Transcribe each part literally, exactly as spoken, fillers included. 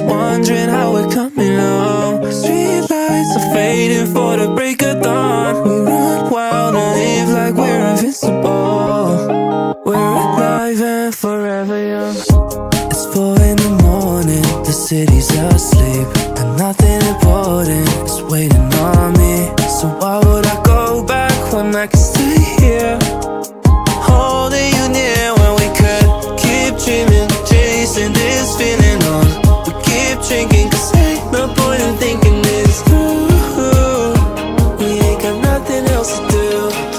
wondering how we're coming along. Street lights are fading for the break of dawn. We run wild and live like we're invincible. We're alive and forever young. It's four in the morning, the city's asleep, and nothing important is waiting on me. So why would I go back when I can stay here, holding you near when we could keep dreaming, chasing this feeling on. We keep drinking cause ain't no point in thinking this through. We ain't got nothing else to do.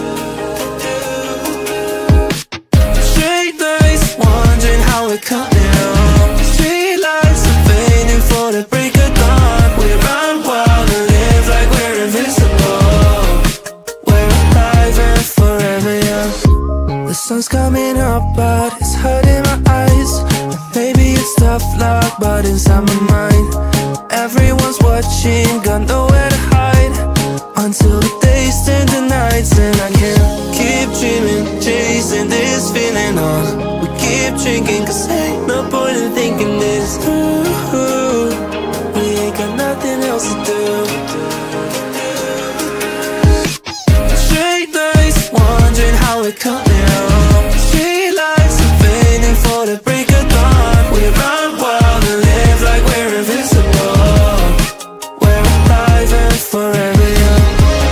Straight nights, wondering how we're coming home. Street lights are fading for the break of dawn. We run wild and live like we're invincible. We're alive and forever young. The sun's coming up but it's hurting my eyes. Maybe it's tough luck but inside my mind everyone's watching, got nowhere to hide. Until the days turn to nights and I can't keep dreaming, chasing this feeling on. We keep drinking cause ain't no point in thinking this through. We ain't got nothing else to do. Straight nights, wondering how we're coming home. Street lights are fading for the break of dawn. We run wild and live like we're invincible. We're alive and forever young.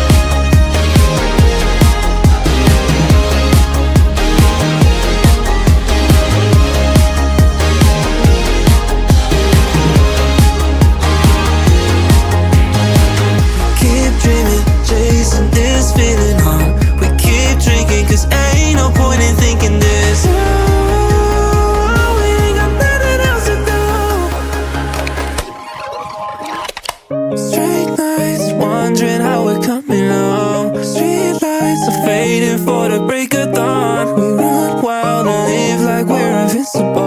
Keep dreaming, chasing this feeling on. We keep drinking cause ain't no point in thinking this. Oh, we ain't got nothing else to do. Straight nights, wondering how we're coming home. Street lights are fading for the break of dawn. We run wild and live like we're invincible.